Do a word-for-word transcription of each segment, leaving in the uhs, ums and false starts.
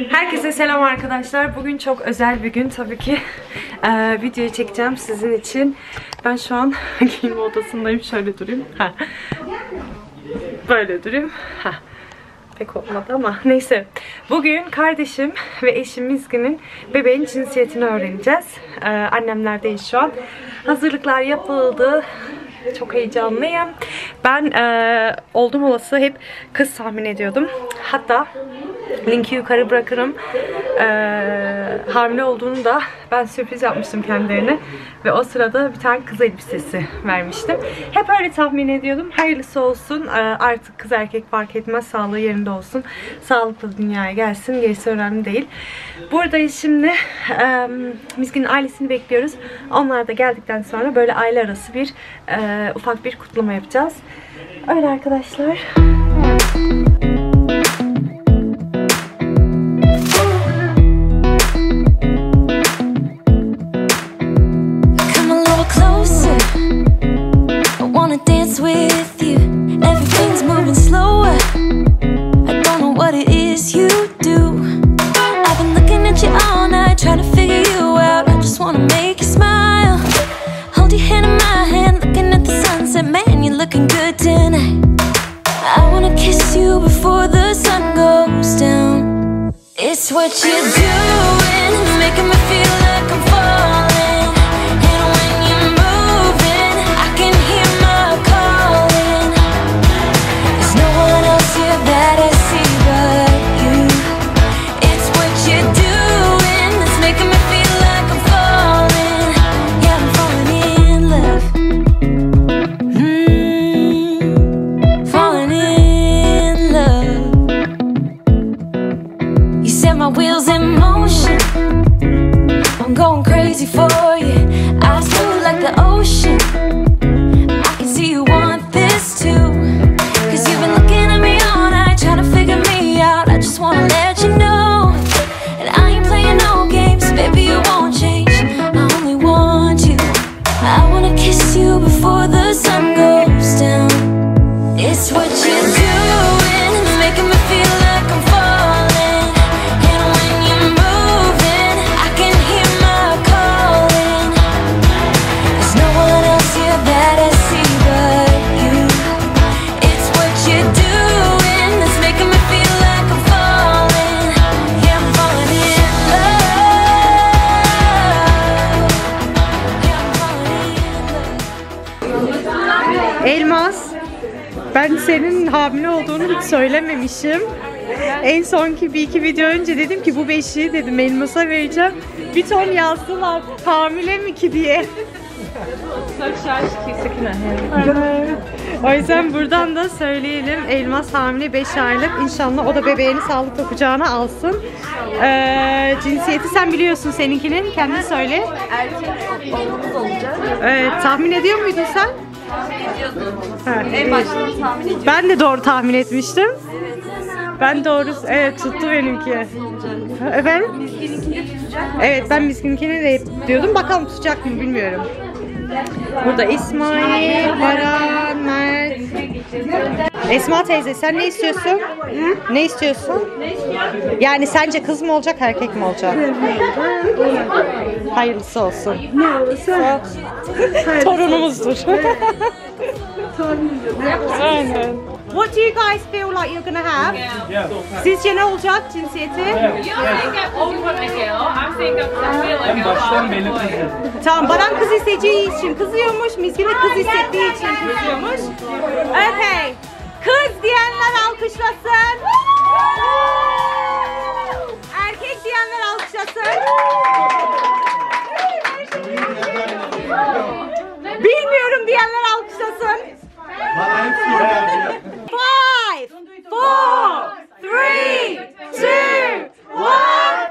Herkese selam arkadaşlar. Bugün çok özel bir gün tabii ki. Ee, videoyu çekeceğim sizin için. Ben şu an giyinme odasındayım. Şöyle durayım. Ha. Böyle durayım. Ha. Pek olmadı ama neyse. Bugün kardeşim ve eşim Mizgin'in bebeğin cinsiyetini öğreneceğiz. Ee, annemlerdeyiz şu an. Hazırlıklar yapıldı. Çok heyecanlıyım. Ben e, oldum olası hep kız tahmin ediyordum. Hatta linki yukarı bırakırım. E, hamile olduğunu da ben sürpriz yapmıştım kendilerine. Ve o sırada bir tane kız elbisesi vermiştim. Hep öyle tahmin ediyordum. Hayırlısı olsun. E, artık kız erkek fark etmez. Sağlığı yerinde olsun. Sağlıklı dünyaya gelsin. Gerisi önemli değil. Buradayız şimdi. E, Mizgin'in ailesini bekliyoruz. Onlar da geldikten sonra böyle aile arası bir e, ufak bir kutlama yapacağız. Öyle arkadaşlar. It's what you're doing, making me feel like I'm falling. And when you're moving, I can hear my calling. There's no one else here that I see but you. It's what you're doing, that's making me feel like I'm falling. Yeah, I'm falling in love. Mm, falling in love. You set my wheels in motion. I'm going crazy for you. Eyes blue like the ocean. I can see you want this too. Cause you've been looking at me all night, trying to figure me out. I just wanna let you know. And I ain't playing no games, baby, you won't change. I only want you. I wanna kiss you before the sun goes down. It's what you're doing, it's making me feel like I'm falling. And when you're moving, I can hear my calling. There's no one else here that I see but you. It's what you're doing that's making me feel like I'm falling. Yeah, I'm falling in love. Yeah, I'm falling in love. Elmas, ben senin hamile olduğunu hiç söylememişim. En sonki bir iki video önce dedim ki bu beşiği dedim Elmas'a vereceğim. Bir ton yazdılar hamile mi ki diye. O yüzden buradan da söyleyelim, Elmas hamile beş aylık. İnşallah o da bebeğini sağlıklı kucağına alsın. Ee, cinsiyeti sen biliyorsun seninkinin, kendin söyle. Erkek oğlumuz olacak. Evet, tahmin ediyor muydun sen? Evet. En baştan tahmin ediyorum. Ben de doğru tahmin etmiştim. Ben doğru, evet tuttu benimki. Efendim? Mizgin'inkini tutacak. Evet, ben Mizgin'inkini de diyordum. Bakalım tutacak mı bilmiyorum. Burada İsmail, Baran, Mert. Esma teyze sen ne istiyorsun? Hı? Ne istiyorsun? Yani sence kız mı olacak, erkek mi olacak? Hayırlısı olsun. Ne olursa Torunumuzdur. Aynen. What do you guys feel like you're gonna have? Sizce ne olacak cinsiyeti? En baştan belirteceğim. Tamam, Baran kız isteyeceği için kızıyormuş, Mizgin de kız hissettiği için kızıyormuş. Okay. Kız diyenler alkışlasın. Erkek diyenler alkışlasın. Bilmiyorum diyenler alkışlasın. Five, four, three, two, one.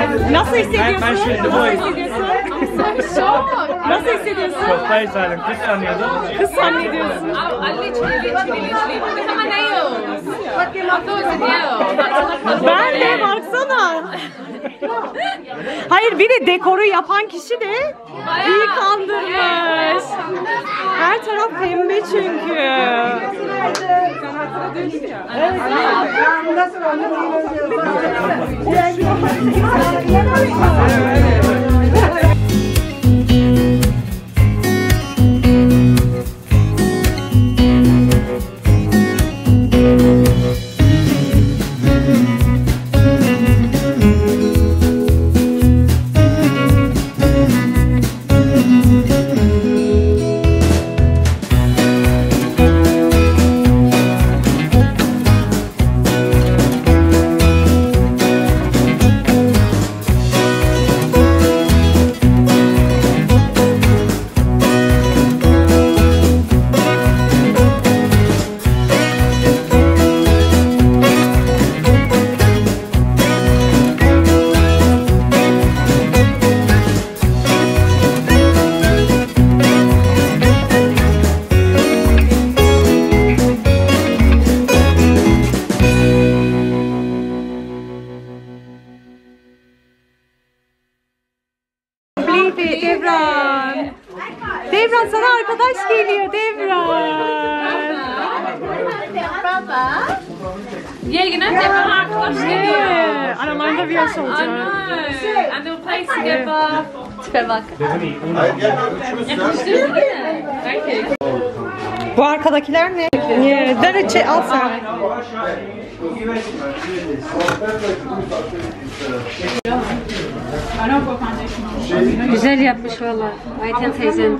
Nasıl hissediyorsun? Ben şimdi Nasıl bu- hissediyorsun? Nasıl hissediyorsun? Şoktayı sandım. Kız sanıyordum. Kız zannediyorsun. I literally, literally, literally. Look at my nails. I thought it was a nail. Ben de baksana. Hayır bir de dekoru yapan kişi de iyi kandırmış. Her taraf pembe çünkü. Devran. Devran sana arkadaş geliyor Devran. Yeah, you know, they're arkadaş geliyor. Yeah. Aralarında bir yaş I olacak. know. And they'll play together. Tipe bak. Yakıştırdın yine. Thank you. Bu arkadakiler ne? Yeah. Derece al sen. Güzel yapmış valla. Ayten teyzem.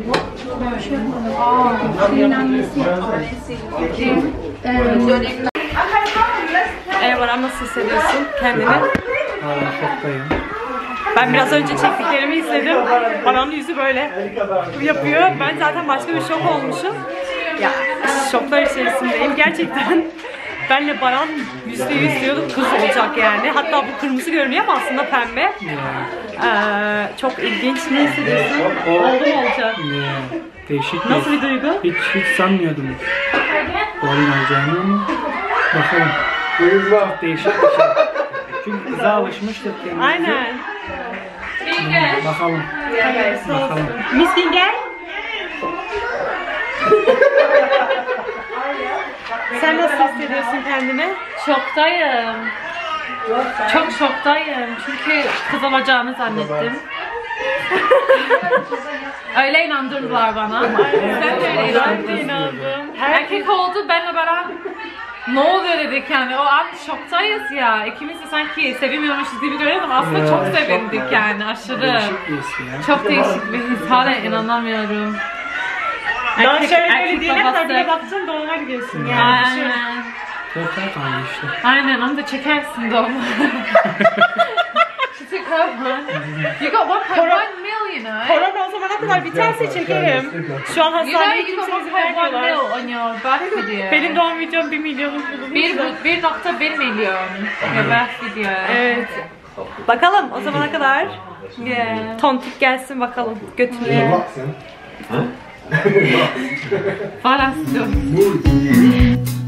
Eyvallah, nasıl hissediyorsun kendini? Hala şoktayım. Ben biraz önce çektiklerimi izledim. Baran'ın yüzü böyle yapıyor. Ben zaten başka bir şok olmuşum. Ya şoklar içerisindeyim. Gerçekten benle Baran yüzde yüz diyorduk kız olacak yani. Hatta bu kırmızı görünüyor ama aslında pembe. Ee, çok ilginç. Ne hissediyorsun? Oldu mu olacak? Ee, Değişik Nasıl bir duygu? Hiç, hiç sanmıyordum. Doğru olacağını ama bakalım. Çok değişik bir şey. Çünkü kıza alışmıştık kendimize. Aynen. Hmm, bakalım. Bakalım. Miskin gel. Sen nasıl hissediyorsun kendini? Şoktayım. Çok şoktayım. Çünkü kız olacağını zannettim. Öyle inandırdılar bana. Sen de öyle inandın. Erkek oldu, benle beraber ne oluyor dedik yani. O an şoktayız ya. İkimiz de sanki sevmiyormuşuz gibi görüyoruz ama aslında Ya, çok çok- sevindik yani aşırı. Değişik bir his ya. Çok değişik bir his. Hala inanamıyorum. Daha Erkek- şöyle erkek böyle diyelim babası. tabii baktın doğuma gidiyorsun yani. Düşün. Aynen. Dört ay kaldı işte. Aynen, onu da çekersin doğum. She took her one. You got one point one mil, you know. Korona o zamana kadar biterse çekerim. Şu an You know hastaneye you got kimse one izin point one mil vermiyorlar. on your birth video. Benim doğum videom bir milyonun Bir, bir nokta bir milyon your birth video. Evet. Bakalım o zamana kadar Yeah. tontik gelsin bakalım götürüyor. Falan.